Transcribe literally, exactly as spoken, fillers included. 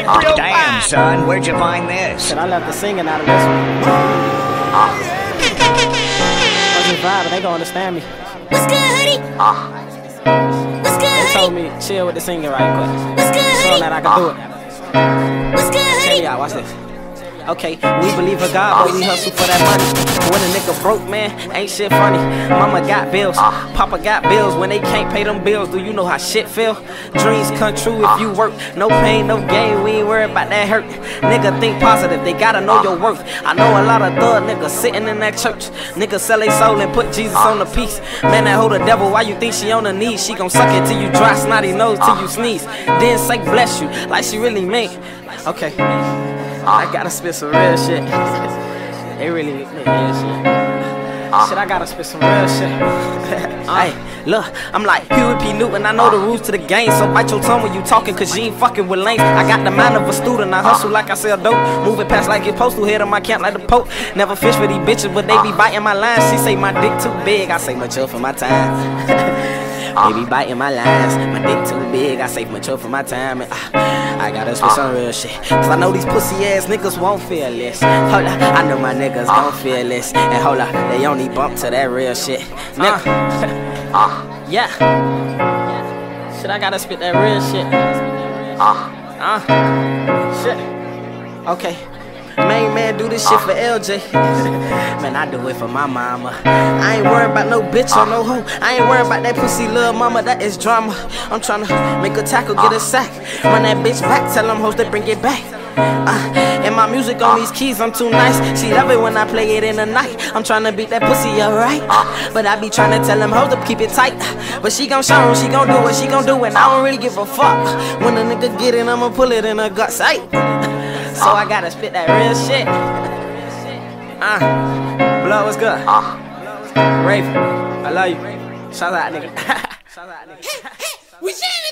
Oh, damn, son, where'd you find this? Shit, I left the singing out of this one. Wasn't vibing, they gon' understand me. What's good, hoodie? What's good, They hoodie? told me chill with the singing right quick. What's good, Showing hoodie? that I can do it. What's good, Check hoodie? me out, watch this. Okay, we believe in God, but we hustle for that money. When a nigga broke, man, ain't shit funny. Mama got bills, Papa got bills. When they can't pay them bills, do you know how shit feel? Dreams come true if you work. No pain, no gain, we ain't worried about that hurt. Nigga, think positive, they gotta know your worth. I know a lot of thug niggas sitting in that church. Niggas sell their soul and put Jesus on the piece. Man, that hold the devil, why you think she on her knees? She gon' suck it till you dry, snotty nose till you sneeze. Then say bless you, like she really mean. Okay, I gotta spit some real shit. They really need real shit. Shit, I gotta spit some real shit. Hey, look, I'm like Huey P. Newton, I know the rules to the game. So bite your tongue when you talking, cause you ain't fucking with lanes. I got the mind of a student, I hustle like I sell dope. Moving past like it's postal, head on my camp like the Pope. Never fish for these bitches, but they be biting my lines. She say my dick too big, I say mature for my time. They be biting my lines, my dick too big, I say mature for my time. And, uh, I gotta spit some real shit, cause I know these pussy ass niggas won't feel this. Hold up, I know my niggas gon' feel this. And hold up, they only bump to that real shit. Nigga, uh, yeah. Shit, I gotta spit that real shit. Uh, shit. Okay. Main man do this shit for L J. Man, I do it for my mama. I ain't worried about no bitch or no hoe. I ain't worried about that pussy little mama, that is drama. I'm tryna make a tackle, get a sack. Run that bitch back, tell them hoes to bring it back. Uh, and my music on these keys, I'm too nice. She love it when I play it in the night. I'm tryna beat that pussy alright. But I be tryna tell them hoes to keep it tight. But she gon' show them, she gon' do what she gon' do. And I don't really give a fuck. When a nigga get it, I'ma pull it in her guts. Hey. So I gotta spit that real shit. Uh, blood, what's good? Raven, I love you. Shout out, nigga. Shout out, nigga. We